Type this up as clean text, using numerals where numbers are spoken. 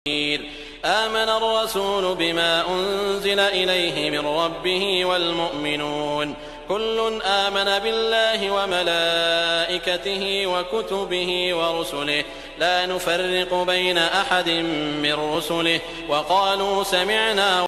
آمن الرسول بما أنزل إليه من ربه والمؤمنون كل آمن بالله وملائكته وكتبه ورسله لا نفرق بين أحد من رسله وقالوا سمعنا